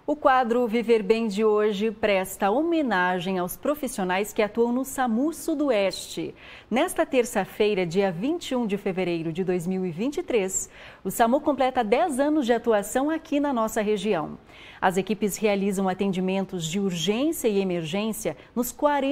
O quadro Viver Bem de hoje presta homenagem aos profissionais que atuam no SAMU Sudoeste. Nesta terça-feira, dia 21 de fevereiro de 2023, o SAMU completa 10 anos de atuação aqui na nossa região. As equipes realizam atendimentos de urgência e emergência nos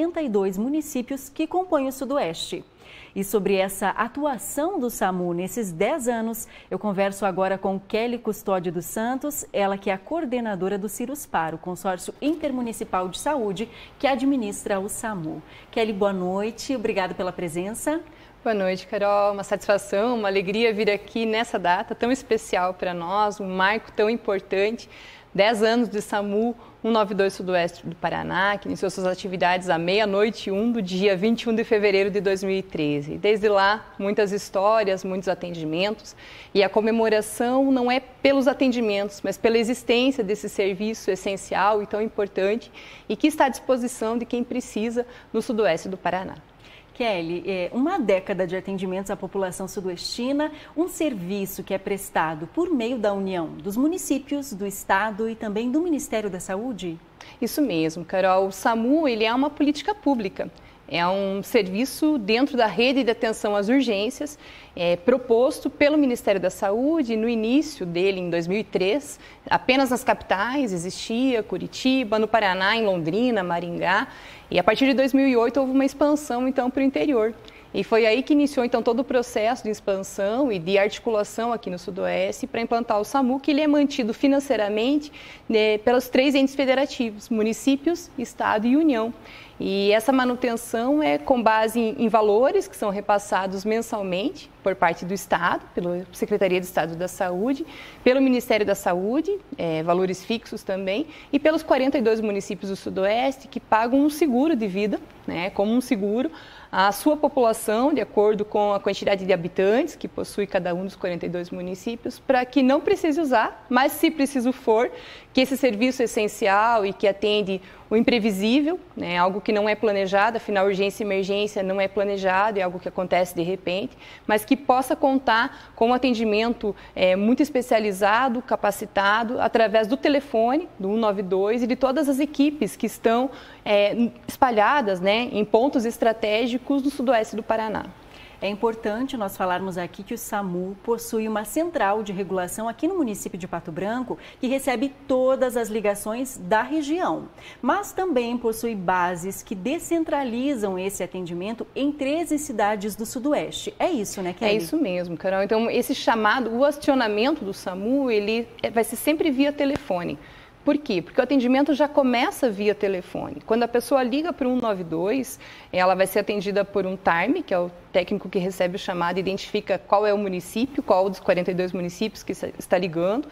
42 municípios que compõem o Sudoeste. E sobre essa atuação do SAMU nesses 10 anos, eu converso agora com Kelly Custódio dos Santos, ela que é a coordenadora do Ciruspar, o Consórcio Intermunicipal de Saúde, que administra o SAMU. Kelly, boa noite, obrigada pela presença. Boa noite, Carol. Uma satisfação, uma alegria vir aqui nessa data tão especial para nós, um marco tão importante. 10 anos de SAMU 192 Sudoeste do Paraná, que iniciou suas atividades à meia-noite 1 do dia 21 de fevereiro de 2013. Desde lá, muitas histórias, muitos atendimentos. E a comemoração não é pelos atendimentos, mas pela existência desse serviço essencial e tão importante e que está à disposição de quem precisa no Sudoeste do Paraná. Kelly, uma década de atendimentos à população sudoestina, um serviço que é prestado por meio da união dos municípios, do Estado e também do Ministério da Saúde? Isso mesmo, Carol. O SAMU ele é uma política pública. É um serviço dentro da rede de atenção às urgências, proposto pelo Ministério da Saúde. No início dele, em 2003, apenas nas capitais existia, Curitiba, no Paraná, em Londrina, Maringá. E a partir de 2008 houve uma expansão então para o interior. E foi aí que iniciou então todo o processo de expansão e de articulação aqui no Sudoeste para implantar o SAMU, que ele é mantido financeiramente pelos 3 entes federativos, municípios, Estado e União. E essa manutenção é com base em valores que são repassados mensalmente por parte do Estado, pela Secretaria de Estado da Saúde, pelo Ministério da Saúde, valores fixos também, e pelos 42 municípios do Sudoeste que pagam um seguro de vida, como um seguro, a sua população, de acordo com a quantidade de habitantes que possui cada um dos 42 municípios, para que não precise usar, mas se preciso for, que esse serviço essencial e que atende o imprevisível, algo que não é planejado, afinal, urgência e emergência não é planejado, é algo que acontece de repente, mas que possa contar com um atendimento muito especializado, capacitado, através do telefone, do 192 e de todas as equipes que estão espalhadas em pontos estratégicos do Sudoeste do Paraná. É importante nós falarmos aqui que o SAMU possui uma central de regulação aqui no município de Pato Branco, que recebe todas as ligações da região, mas também possui bases que descentralizam esse atendimento em 13 cidades do Sudoeste. É isso, né, Kelly? É isso mesmo, Carol. Então, esse chamado, o acionamento do SAMU, ele vai ser sempre via telefone. Por quê? Porque o atendimento já começa via telefone. Quando a pessoa liga para o 192, ela vai ser atendida por um TARM, que é o técnico que recebe o chamado, identifica qual é o município, qual dos 42 municípios que está ligando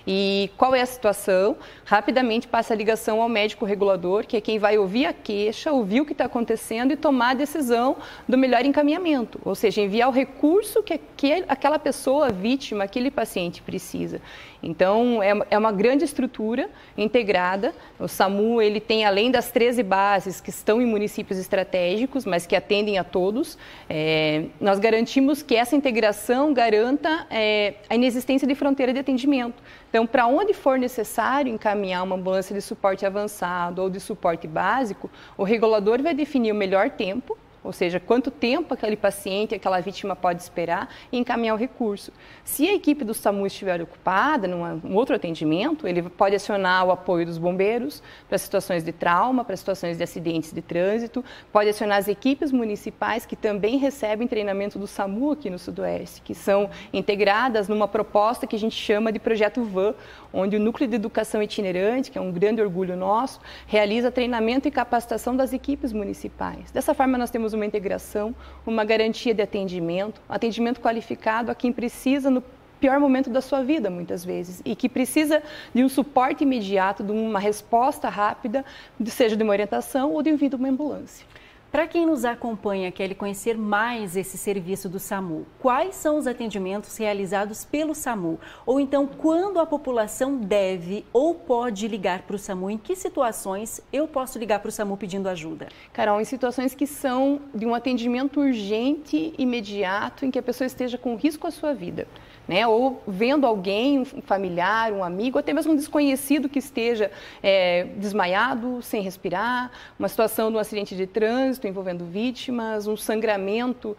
e qual é a situação. Rapidamente passa a ligação ao médico regulador, que é quem vai ouvir a queixa, ouvir o que está acontecendo e tomar a decisão do melhor encaminhamento, ou seja, enviar o recurso que aquela pessoa, vítima, aquele paciente precisa. Então, é uma grande estrutura integrada. O SAMU ele tem, além das 13 bases que estão em municípios estratégicos, mas que atendem a todos, nós garantimos que essa integração garanta a inexistência de fronteira de atendimento. Então, para onde for necessário encaminhar uma ambulância de suporte avançado ou de suporte básico, o regulador vai definir o melhor tempo, ou seja, quanto tempo aquele paciente, aquela vítima pode esperar e encaminhar o recurso. Se a equipe do SAMU estiver ocupada num outro atendimento, ele pode acionar o apoio dos bombeiros para situações de trauma, para situações de acidentes de trânsito, pode acionar as equipes municipais que também recebem treinamento do SAMU aqui no Sudoeste, que são integradas numa proposta que a gente chama de Projeto VAN, onde o Núcleo de Educação Itinerante, que é um grande orgulho nosso, realiza treinamento e capacitação das equipes municipais. Dessa forma, nós temos uma integração, uma garantia de atendimento qualificado a quem precisa no pior momento da sua vida, muitas vezes, e que precisa de um suporte imediato, de uma resposta rápida, seja de uma orientação ou de envio de uma ambulância. Para quem nos acompanha, quer conhecer mais esse serviço do SAMU, quais são os atendimentos realizados pelo SAMU? Ou então, quando a população deve ou pode ligar para o SAMU? Em que situações eu posso ligar para o SAMU pedindo ajuda? Carol, em situações que são de um atendimento urgente, imediato, em que a pessoa esteja com risco à sua vida, né? Ou vendo alguém, um familiar, um amigo, até mesmo um desconhecido que esteja desmaiado, sem respirar, uma situação de um acidente de trânsito envolvendo vítimas, um sangramento,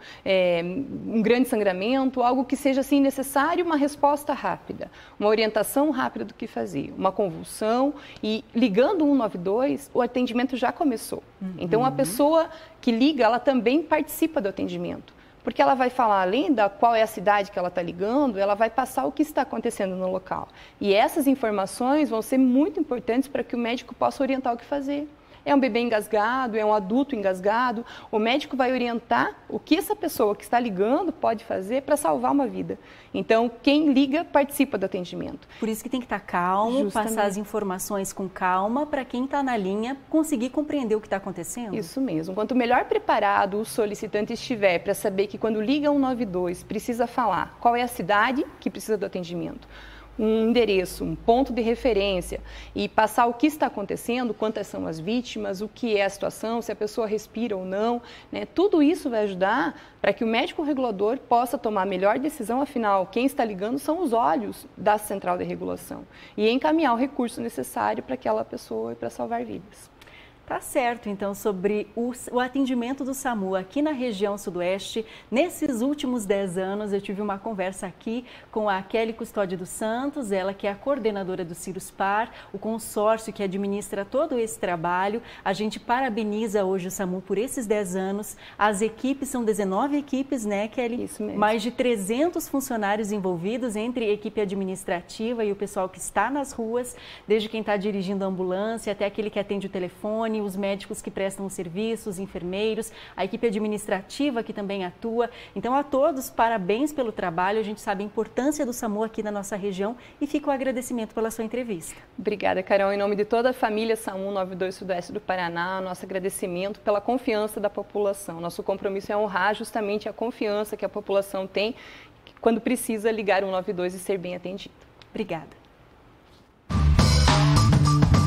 um grande sangramento, algo que seja assim necessário uma resposta rápida, uma orientação rápida do que fazer, uma convulsão, e ligando 192, o atendimento já começou. Então a pessoa que liga, ela também participa do atendimento. Porque ela vai falar, além da qual é a cidade que ela está ligando, ela vai passar o que está acontecendo no local. E essas informações vão ser muito importantes para que o médico possa orientar o que fazer. É um bebê engasgado, é um adulto engasgado, o médico vai orientar o que essa pessoa que está ligando pode fazer para salvar uma vida. Então, quem liga participa do atendimento. Por isso que tem que estar calmo, Justamente. Passar as informações com calma para quem está na linha conseguir compreender o que está acontecendo. Isso mesmo. Quanto melhor preparado o solicitante estiver para saber que quando liga 192 precisa falar qual é a cidade que precisa do atendimento, um endereço, um ponto de referência e passar o que está acontecendo, quantas são as vítimas, o que é a situação, se a pessoa respira ou não, né? Tudo isso vai ajudar para que o médico regulador possa tomar a melhor decisão, afinal, quem está ligando são os olhos da central de regulação e encaminhar o recurso necessário para aquela pessoa e para salvar vidas. Tá certo, então, sobre o atendimento do SAMU aqui na região sudoeste. Nesses últimos 10 anos, eu tive uma conversa aqui com a Kelly Custódio dos Santos, ela que é a coordenadora do Ciruspar, o consórcio que administra todo esse trabalho. A gente parabeniza hoje o SAMU por esses 10 anos. As equipes são 19 equipes, né, Kelly? Isso mesmo. Mais de 300 funcionários envolvidos, entre equipe administrativa e o pessoal que está nas ruas, desde quem está dirigindo a ambulância até aquele que atende o telefone, os médicos que prestam os serviços, os enfermeiros, a equipe administrativa que também atua. Então, a todos, parabéns pelo trabalho. A gente sabe a importância do SAMU aqui na nossa região e fica o agradecimento pela sua entrevista. Obrigada, Carol. Em nome de toda a família SAMU 92 Sudoeste do Paraná, nosso agradecimento pela confiança da população. Nosso compromisso é honrar justamente a confiança que a população tem quando precisa ligar 192 e ser bem atendido. Obrigada.